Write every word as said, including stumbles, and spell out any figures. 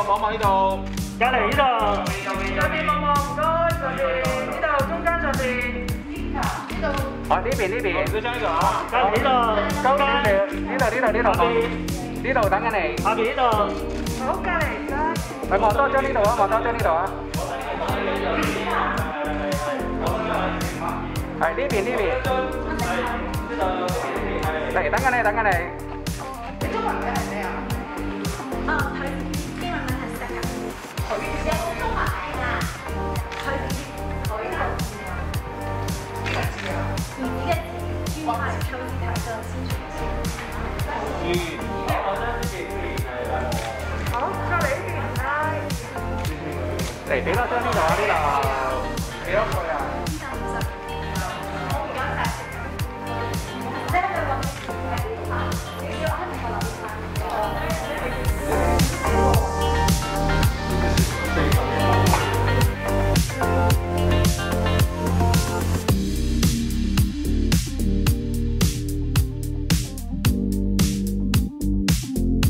望望呢度。 隔離呢度。 上邊望望，唔該，上邊呢度中間上邊。呢度。 哦，呢邊呢邊。小張呢度啊。 隔離呢度。中間。 呢度呢度呢度。呢度等緊你。 下邊呢度。 好，隔離唔該。 咪望多張呢度啊，望多張呢度啊。係呢邊呢邊。嚟等緊你，等緊你。 你中文嘅係咩啊？ 哦，佢英文名係 Second。佢有冇中文名啊？佢佢係呢個字啊？唔知嘅字，專係抽字睇咗先傳先。 好，隔離呢邊唔該。 嚟幾多張呢度啊？呢度幾多歲啊？